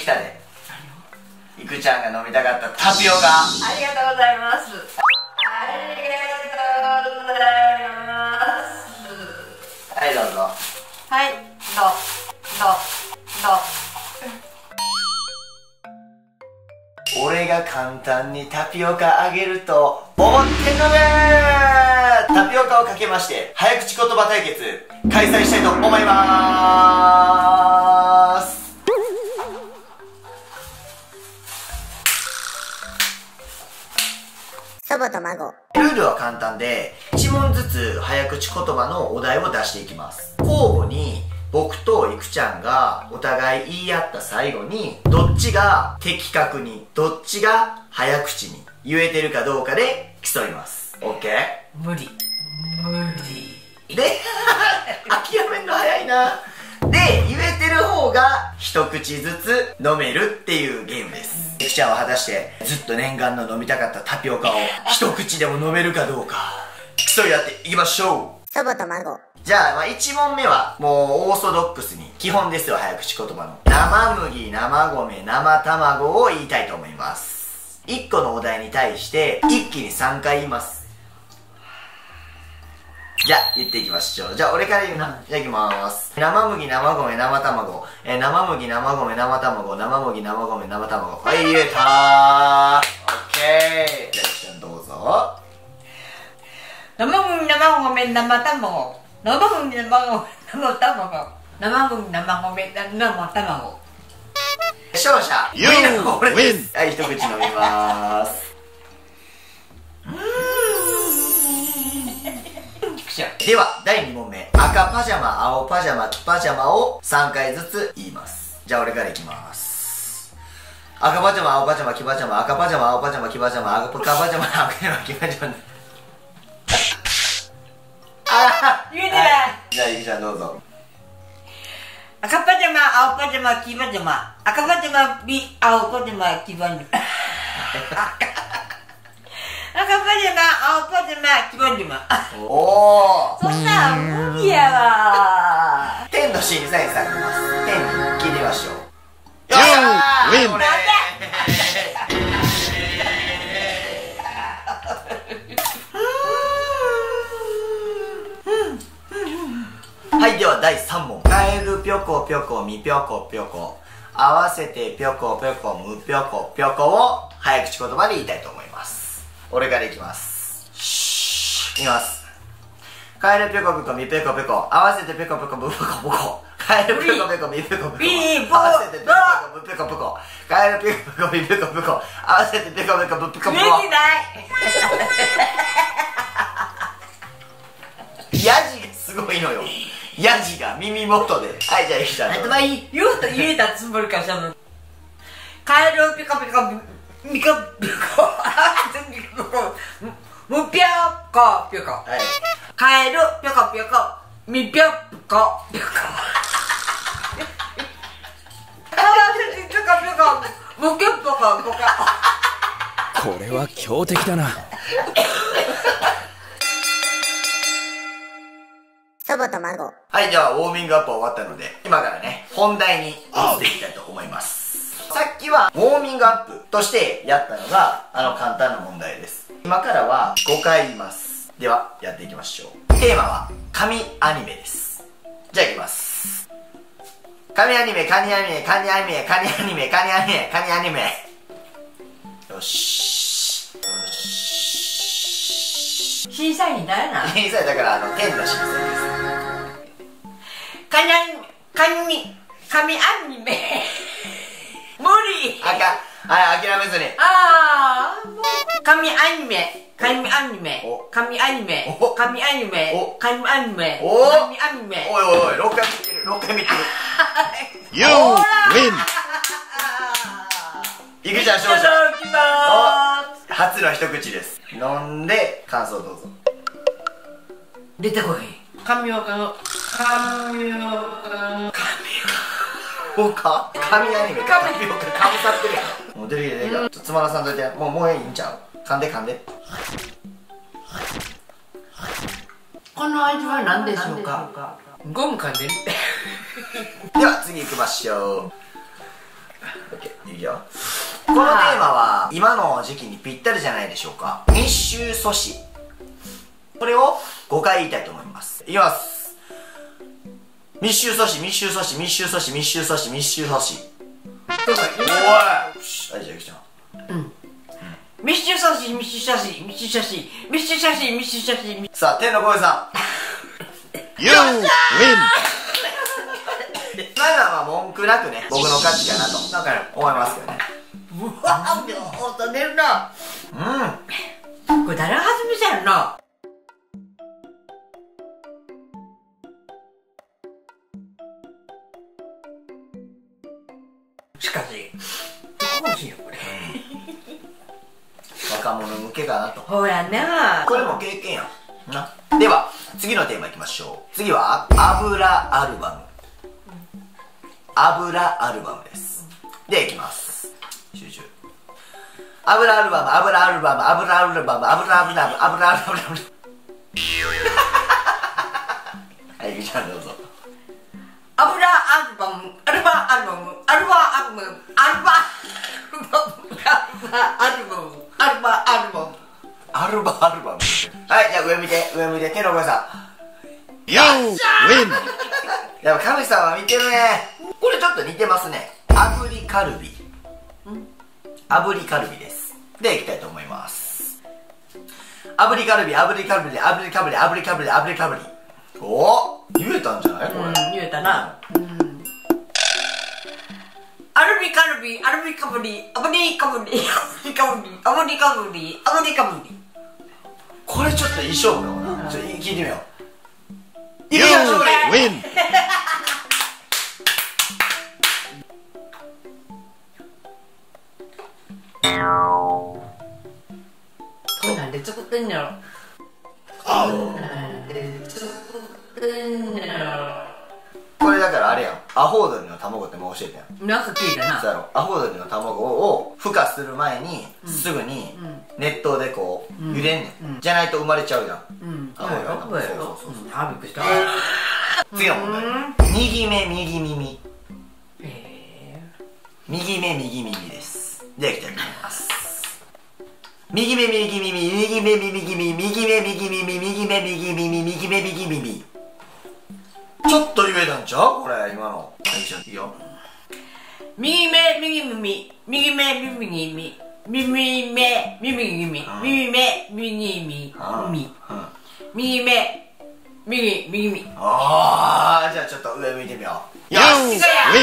きたで。いくちゃんが飲みたかったタピオカ。 ありがとうございます。ありがとうございます。 はい、どうぞ。 はい、ど俺が簡単にタピオカあげると思ってんのねー。タピオカをかけまして早口言葉対決開催したいと思いまーす。 祖母と孫。 ルールは簡単で、1問ずつ早口言葉のお題を出していきます。交互に僕といくちゃんがお互い言い合った最後に、どっちが的確に、どっちが早口に言えてるかどうかで競います。OK？ 無理で、諦めんの早いな。で、言えてる方が一口ずつ飲めるっていうゲームです。いくちゃんは果たしてずっと念願の飲みたかったタピオカを一口でも飲めるかどうか競い合っていきましょう。 祖母と孫。 じゃあ、1問目はもうオーソドックスに基本ですよ、早口言葉の生麦、生米、生卵を言いたいと思います。1個のお題に対して一気に3回言います。じゃあ言っていきましょう。じゃあ俺から言うな。じゃあいきまーす。生麦、生米、生卵、生麦、生米、生卵、生麦、生米、生卵。はい、言えたー。オッケー。じゃあいくちゃんどうぞ。 生麦、生米、生卵。生麦、生米、生卵。生麦、生米、生卵。 勝者 You の俺です。はい、一口飲みまーす。では第2問目、赤パジャマ、青パジャマ、黄パジャマを3回ずつ言います。じゃあ俺からいきます。赤パジャマ、青パジャマ、黄パジャマ、赤パジャマ、青パジャマ、黄パジャマ、赤パジャマ、青パジャマ、黄パジャマ。あ言えてない。 じゃあゆきちゃんどうぞ。 赤パジャマ、青パジャマ、黄パジャマ。赤パジャマ、青パジャマ、黄パジャマ。赤パジャマ、青パジャマ、黄パジャマ。 おー、 そんなん無理やわ。 天の審査員さんがいます。天に聞いてみましょう。よっしゃー、 なんではい、では第3問。カエルぴょこぴょこみぴょこぴょこ合わせてぴょこぴょこむぴょこぴょこを早口言葉で言いたいと思います。俺からいきます。いきます。カエルぴょこぴょこみぴょこぴょこ合わせてぴょこぴょこむぴょこぴょこカエルぴょこぴょこみぴょこぴょこ合わせてぴょこぴょこむぴょこぴょこカエルぴょこぴょこみぴょこぴょこ合わせてぴょこぴょこむぴょこぴょこヤジがすごいのよ。ヤジが耳元で。はい、じゃあゆきちゃん。 言うと言えたつもりかしらも。カエルピコピコミコピコムピョコピョコ。 はい。 カエルピョコピョコミピョコピョコ。合わせてピョコピョコムピョコピョコ。 これは強敵だな。 祖母と孫。 はい、ではウォーミングアップは終わったので、今からね、本題に移っていきたいと思います。さっきはウォーミングアップとしてやったのが、簡単な問題です。今からは5回言います。では、やっていきましょう。テーマは、神アニメです。じゃあいきます。神アニメ、神アニメ、神アニメ、神アニメ、神アニメ、神アニメ。よし。よし。 審査員誰なの？ 審査員だから、天の審査員です。 神アニメ無理。 あかん。はい、諦めずに。 ああ、神アニメ、神アニメ、神アニメ、 お神アニメ、 お神アニメ、 お神アニメ。 おいおいおい、6回見てる、6回見てる。 You win! いくちゃん勝者。 いただきまーす。 初の一口です。飲んで感想どうぞ。 出てこい。神岡の神他神アニメかタピオカかぶさってるやん。もう出てきて出てきた。つまらさんといて、もういいんちゃう。噛んで噛んで。 この味は何でしょうか。ゴム噛んでる。 では次行きましょう。 いいよ。このテーマは今の時期にぴったりじゃないでしょうか。密集阻止、これを5回言いたいと思います。いきます。密集阻止、密集阻止、密集阻止、密集阻止、密集阻止。おい、はい、じゃあゆきちゃん。 密集阻止、密集阻止、密集阻止、密集阻止、密集阻止。さあ、天の声さん。 You win! 今のは文句なくね、僕の勝ちかなと思いますけどね。 うわぁ、音出るな。これ誰が始めたんやろな。しかし、どうしようこれ。 若者向けかなと。 ほやな。 これも経験やな。では次のテーマいきましょう。次は油アルバム。油アルバムです。でいきます。集中。油アルバム、油アルバム、油アルバム、油アルバム、油アルバム。はい、みちゃんどうぞ。 油アルバム、アルバアルバム、アルバアルバム、アルバアルバム、アルバアルバム、 アルバアルバム。はい、じゃあ上見て、上見て、手の上さん。 You win! やっぱ神様見てるね。これちょっと似てますね。炙りカルビ。炙りカルビです。でいきたいと思います。炙りカルビ、炙りカルビ、炙りカルビ、炙りカルビ、炙りカルビ。おお、言えたんじゃないこれ。 言えたな。アルビカルビ、アルビカブリ、アブリカブリ、アブリカブリ、アブリカブリ、アブリカブリ。 これちょっといい勝負かもな。ちょっと聞いてみよう。 You win! これなんで作ってんのやろ。なんで作ってんのやろ。 これだからあれやん、アホウドリの卵ってもう教えたやん。 なんか聞いたな。 そうやろ。アホウドリの卵を孵化する前に、すぐに熱湯でこう茹でんねん。じゃないと生まれちゃうじゃん。アホウドリの卵。そうそうそう。 あ、びっくりした。 次の問題。右目右耳。右目右耳です。ではいきたいと思います。右目右耳、右目右耳、右目右耳、右目右耳、右目右耳。ちょっと言えたんちゃうこれ今の。いいよ。 右目右耳、右目右耳、右目右耳、右目右耳、右目右耳。 ああ、じゃあちょっと上向いてみよう。 You win!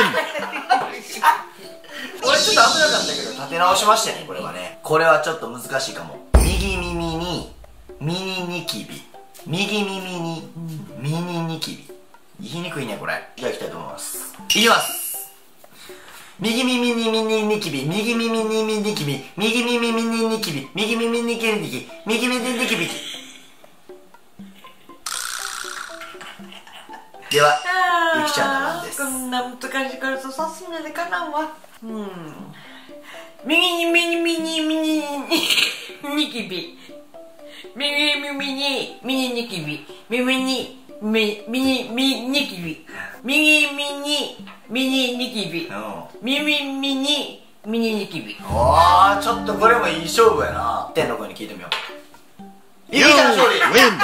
俺ちょっと危なかったけど立て直しましたね。これはね、これはちょっと難しいかも。右耳にミニニキビ、右耳にミニニキビ。言いにくいねこれ。じゃあいきたいと思います。いきます。右耳にミニニキビ、右耳にミニニキビ、右耳ミニニキビ、右耳にキビ、右耳にキビ。ではゆきちゃんの番です。 こんな難しいからとさすがでかなんわ。右にミニミニミニニキビ、右耳にミニニキビ、耳にミニニキビ、右耳にミニニキビ、耳にミニニキビ。 ああ、ちょっとこれもいい勝負やな。天の声に聞いてみよう。ゆきちゃん勝利。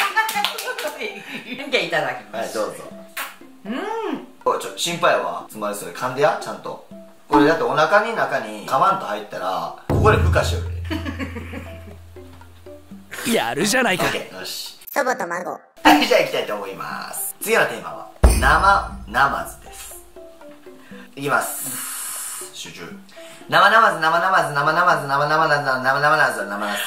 じゃあいただきます。 はい、どうぞ。心配はつまりそれ噛んでや、ちゃんと。これだってお腹に中にカマンと入ったらここで孵化しよるで。 やるじゃないか。 よし。 祖母と孫。 はい、じゃあ行きたいと思います。次のテーマは生ナマズです。いきます。集中。生ナマズ、生ナマズ、生ナマズ、生ナマズ、生ナマズ、生ナマズ。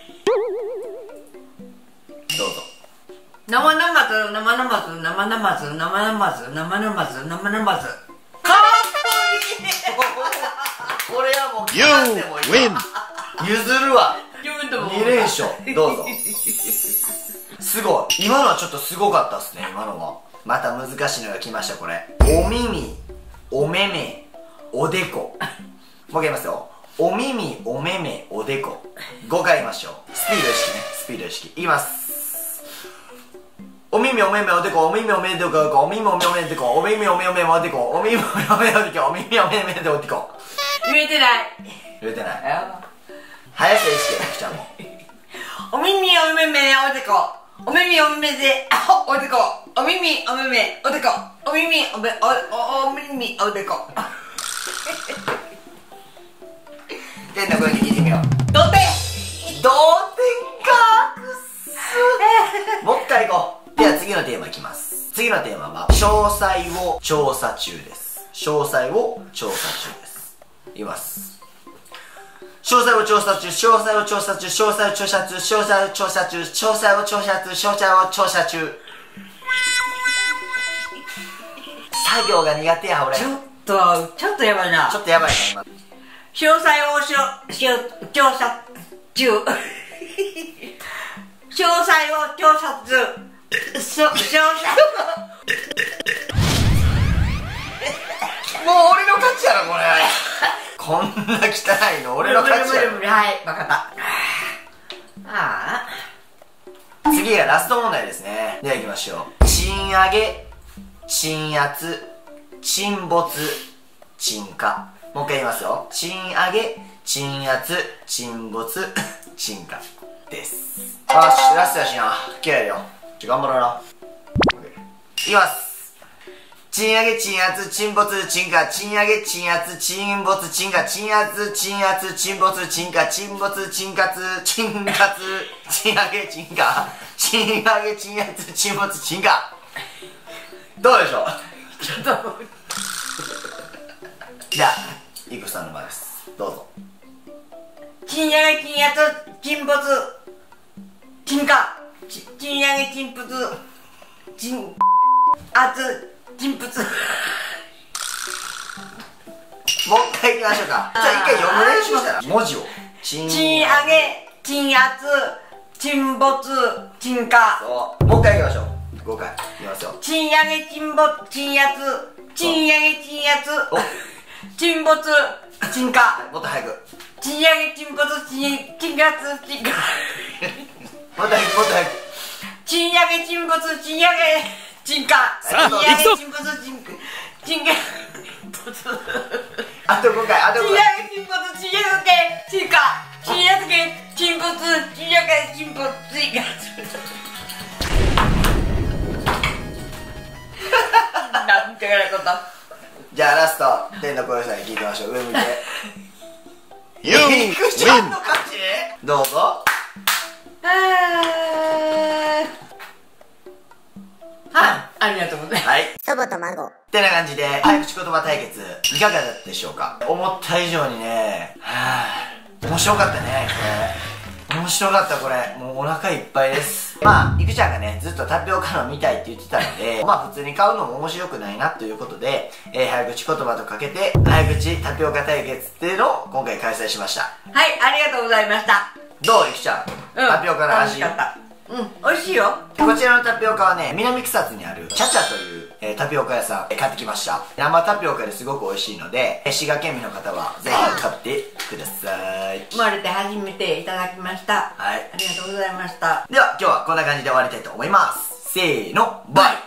どうぞ。 生ナマズ、生ナマズ、生ナマズ、生ナマズ、生ナマズ、生ナマズ。かっこいい。 これはもう You win! 譲るわ。2連勝。どうぞ。すごい。今のはちょっとすごかったっすね。今のはまた難しいのが来ました。これお耳、お目目、おでこ。もう一回言いますよ。お耳、お目目、おでこ。5回言いましょう。スピード意識ね。スピード意識いきます。お耳、お目目、おでこ、お耳、お目目、おでこ、お耳、お目目、おでこ、お耳、お目目、おでこ、お耳、お目目、おでこ、お耳、お目目、おでこ。 言えてない。 言えてない。早瀬意識や、ゆきちゃんも。 お耳お目目おでこ。お耳お目でおでこ。お耳お目目おでこ。お耳おめお耳おでこ。 天の声に聞いてみよう。 同点。 同点かくっそ。もう一回行こう。では次のテーマいきます。次のテーマは詳細を調査中です。詳細を調査中です。いきます。詳細を調査中、詳細を調査中、詳細を調査中、詳細を調査中、詳細を調査中、詳細を調査中。作業が苦手や、俺。 ちょっとやばいな。 ちょっとやばいな、今。 詳細を調査中。詳細を調査中。 もう俺の勝ちやろ、これ。こんな汚いの俺の勝ちやろ。 はい、わかった。ああ。 次がラスト問題ですね。では行きましょう。賃上げ、鎮圧、沈没、鎮火。もう一回言いますよ。賃上げ、鎮圧、沈没、鎮火です。あし、ラストやしな。気合い入れよう。頑張ろうな。いきます。賃上げ、鎮圧、沈没、鎮火。賃上げ、鎮圧、沈没、鎮火。鎮圧、鎮圧、沈没、鎮火。沈没、鎮活、鎮活。賃上げ、鎮火。賃上げ、鎮圧、沈没、鎮火。どうでしょう。 ちょっと。 じゃあ、イクさんの番です。どうぞ。 賃上げ、鎮圧、沈没、鎮火。賃上げ、沈没、鎮圧、沈没。 もう一回行きましょうか。じゃあ一回読む練習したら文字を。 賃上げ、鎮圧、沈没、鎮火。 そう。もう一回行きましょう。5回。いきますよ。 賃上げ、沈没、鎮圧、賃上げ、鎮圧、沈没、鎮火。 もっと早く。 賃上げ、沈没、鎮圧、鎮火。 もっと早く、もっと早く。 賃上げ、沈没、鎮上げ、鎮火。 さあ賃上げ、沈没、鎮火。 あと5回、あと5 賃上回。 げ、沈没、鎮圧系、鎮火。鎮圧系、沈没、鎮上げ、沈没、鎮火。なんてこと。 じゃあラスト、天の声さんに聞いてみましょう。上向いて。 You いくちゃん win! の勝ち。どうぞ。 ありがとうございます。 はい。 祖母と孫。 ってな感じで、早口言葉対決、いかがだったでしょうか。思った以上にね、面白かったね、これ。面白かった、これ。もうお腹いっぱいです。まあ、いくちゃんがね、ずっとタピオカの見たいって言ってたので、まあ普通に買うのも面白くないなということで、早口言葉とかけて、早口タピオカ対決っていうのを今回開催しました。 はい、ありがとうございました。 どういくちゃん、タピオカの味。 美味しかった。美味しいよ。 こちらのタピオカはね、南草津にあるチャチャという、タピオカ屋さん、買ってきました。生タピオカですごく美味しいので、滋賀県民の方はぜひ買ってください。 生まれて初めていただきました。 はい。 ありがとうございました。 では今日はこんな感じで終わりたいと思います。せーの、バイ。